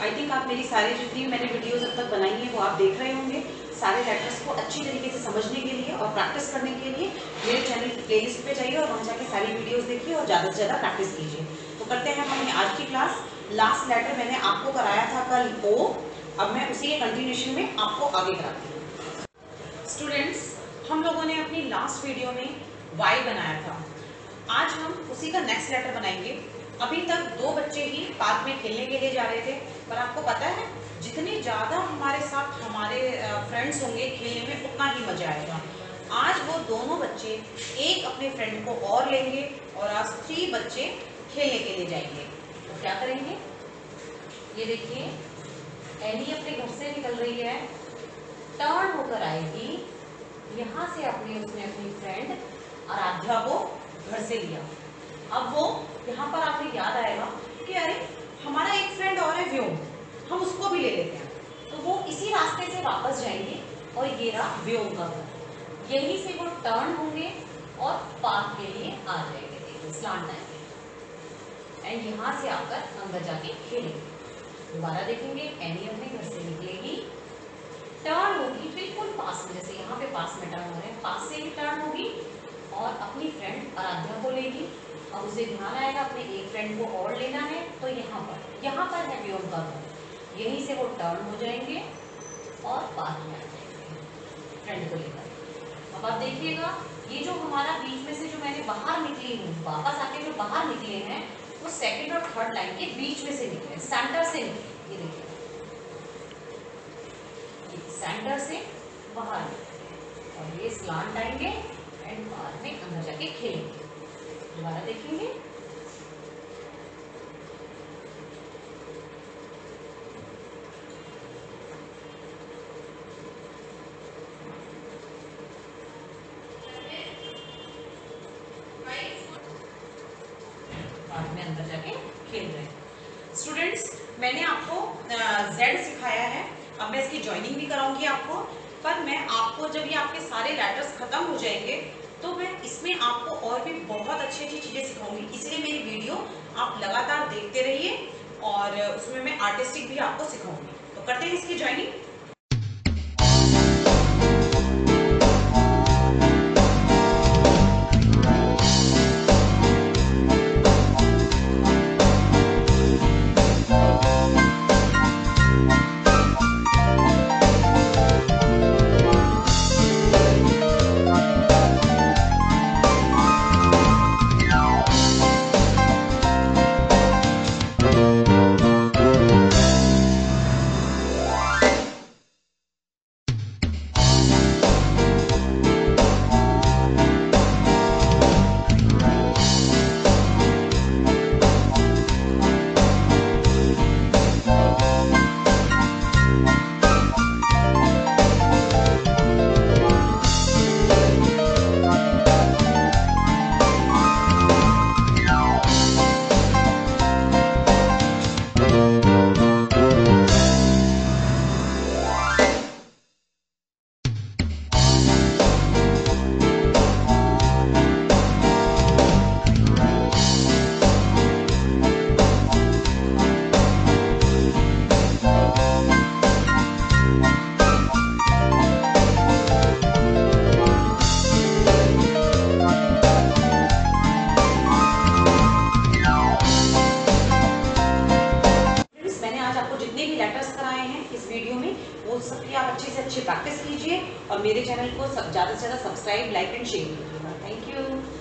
I think आप मेरी सारी जितनी मैंने वीडियोस अब तक बनाई हैं वो आप देख रहे होंगे। सारे लेटर्स को अच्छी तरीके से समझने के लिए और प्रैक्टिस करने के लिए मेरे चैनल की प्लेलिस्ट पे जाइए और वहाँ जाके सारी वीडियोस देखिए और ज़्यादा से ज़्यादा प्रैक्टिस कीजिए। तो करते हैं हम आज की क्लास। लास्ट लेटर मैंने आपको कराया था कल ओ, अब मैं उसी के कंटिन्यूशन में आपको आगे कराती हूँ। स्टूडेंट्स, हम लोगों ने अपनी लास्ट वीडियो में वाई बनाया था। आज हम उसी का नेक्स्ट लेटर बनाएंगे। अभी तक 2 बच्चे ही पार्क में खेलने के लिए जा रहे थे, पर आपको पता है जितने ज़्यादा हमारे साथ हमारे फ्रेंड्स होंगे खेलने में उतना ही मज़ा आएगा। आज वो दोनों बच्चे एक अपने फ्रेंड को और लेंगे और आज 3 बच्चे खेलने के लिए जाएंगे। तो क्या करेंगे, ये देखिए, एनी अपने घर से निकल रही है, टर्न होकर आएगी, यहाँ से उसने अपनी फ्रेंड आराध्या को घर से लिया। अब वो यहाँ पर आपने याद आएगा कि अरे हमारा एक फ्रेंड और है व्योम, हम उसको भी ले लेते हैं। तो वो इसी रास्ते से वापस जाएंगे और ये रहा व्योम का घर। यहीं से वो टर्न होंगे और पार्क के लिए आ जाएंगे, देखिए स्लांट आएंगे एंड यहाँ से आकर अंदर जाके खेलेंगे। दोबारा देखेंगे, एनी अपने घर से निकलेगी, टर्न होगी बिल्कुल पास में, जैसे यहाँ पे पास में टर्न हो रहे हैं, पास से ही टर्न होगी और अपनी फ्रेंड आराध्या को लेगी। अब उसे ध्यान आएगा अपने एक फ्रेंड को और लेना है, तो यहाँ पर है व्योम का घर। यहीं से वो टर्न हो जाएंगे और पार्क में आ जाएंगे फ्रेंड को लेकर। अब आप देखिएगा, ये जो हमारा बीच में से जो मैंने बाहर निकली हूँ, वापस आके जो बाहर निकले हैं वो सेकेंड और थर्ड लाइन के बीच में से निकले, सेंटर से निकले। ये देखिए, सेंटर से बाहर निकले और ये स्लांट आएंगे एंड पार्क में अंदर जाके खेलेंगे। दोबारा देखेंगे, पार्क में अंदर जाके खेल रहे हैं। स्टूडेंट्स, मैंने आपको जेड सिखाया है, अब मैं इसकी ज्वाइनिंग भी कराऊंगी आपको। पर मैं आपको जब ये आपके सारे लेटर्स खत्म हो जाएंगे तो मैं इसमें आपको और भी बहुत अच्छी अच्छी चीज़ें सिखाऊंगी। इसलिए मेरी वीडियो आप लगातार देखते रहिए और उसमें मैं आर्टिस्टिक भी आपको सिखाऊंगी। तो करते हैं इसकी ज्वाइनिंग। वो सबकी आप अच्छे से अच्छे प्रैक्टिस कीजिए और मेरे चैनल को ज़्यादा से ज़्यादा सब्सक्राइब, लाइक एंड शेयर कीजिएगा। Thank you.